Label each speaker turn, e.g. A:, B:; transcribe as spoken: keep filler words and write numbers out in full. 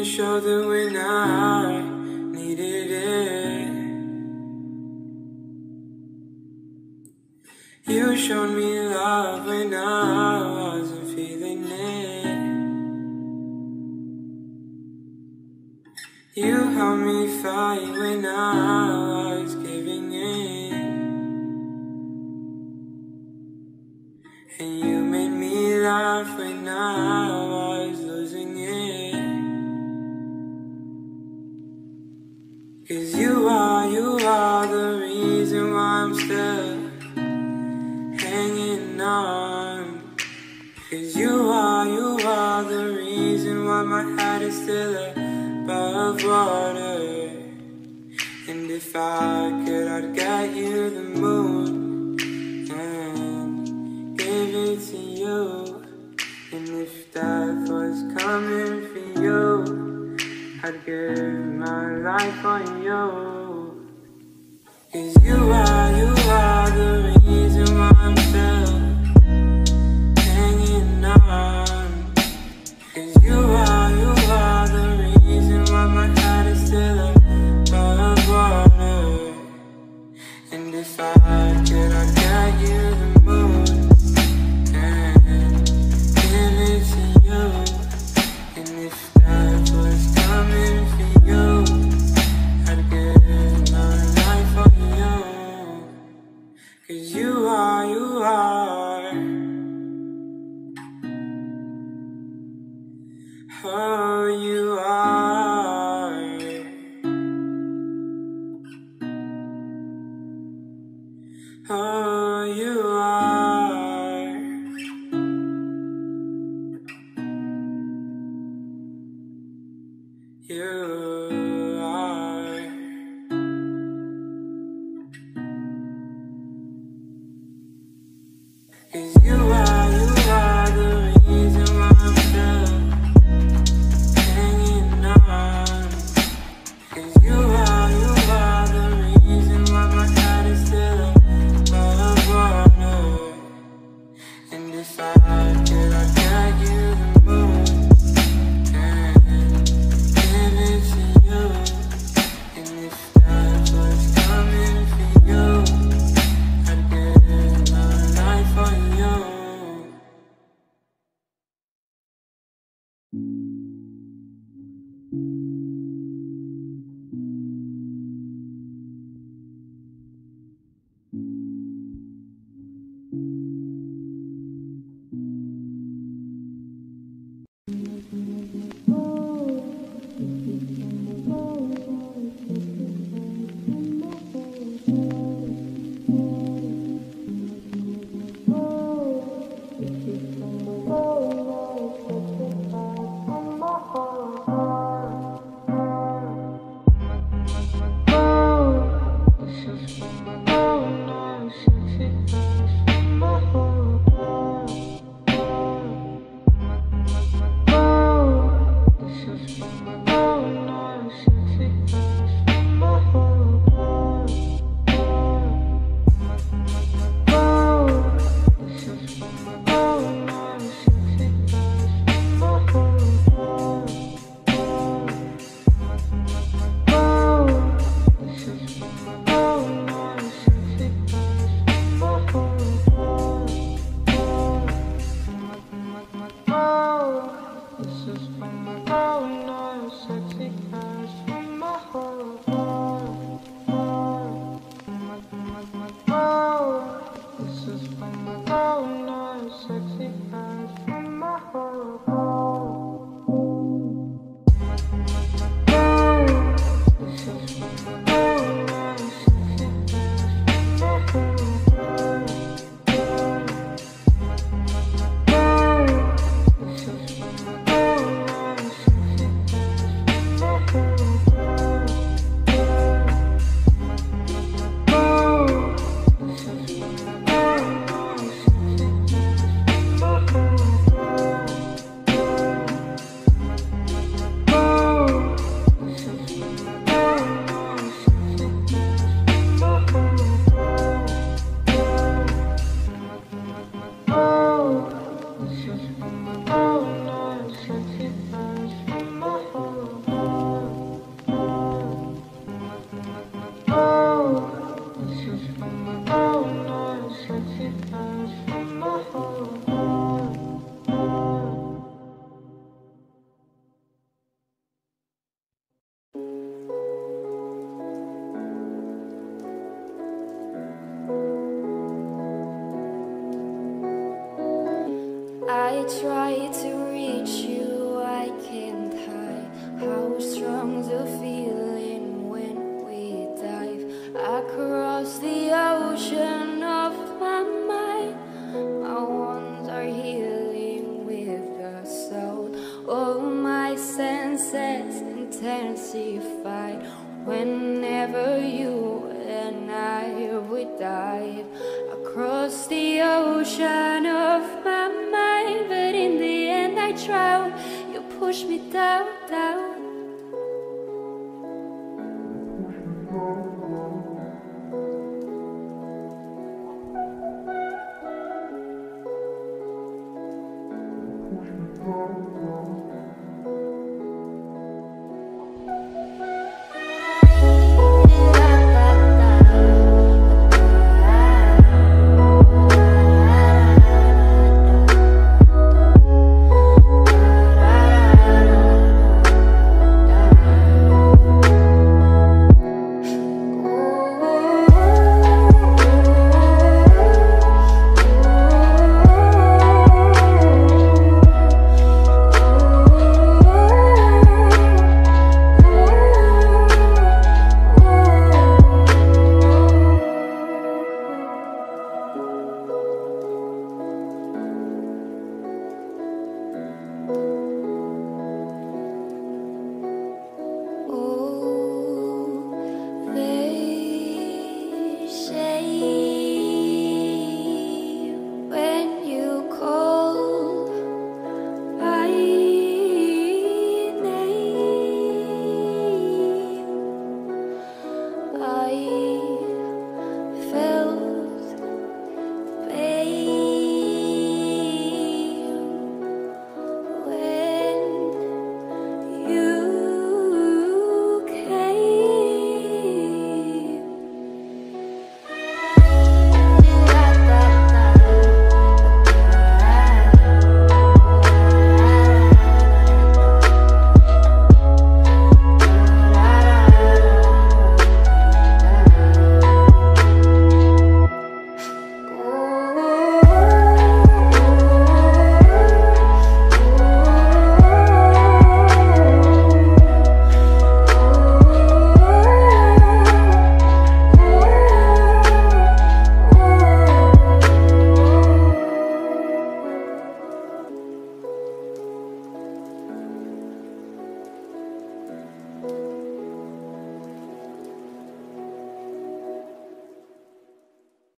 A: your shoulder when I needed it. You showed me love when I wasn't feeling it. You helped me fight when I was giving in. And you made me laugh when I was losing it. 'Cause you are, you are the reason why I'm still hanging on. 'Cause you are, you are the reason why my head is still above water. And if I could, I'd get you the moon and give it to you. And if death was coming for you, I'd give my life on you. 'Cause you are, you are the reason why I'm still hanging on. 'Cause you are, you are the reason why my head is still above water. And if I could, I'd get you the moon and give it to you. And if death was coming for you, I'd give my life for you. 'Cause you are, you are, oh, you are, oh, you are, you are. 'Cause you are, you are the reason why I'm still hanging on. 'Cause you are, you are the reason why my head is still above water. And if I could, I'd get you the moon and give it to you. And if death was coming for you, I'd give my life for you. Oh,
B: try to reach you, I can't hide how strong the feeling when we dive across the ocean of my mind. My wounds are healing with the soul. All my senses intensified whenever you and I would dive across the ocean of my mind. But in the end I drown, you push me down, down.
A: Oh,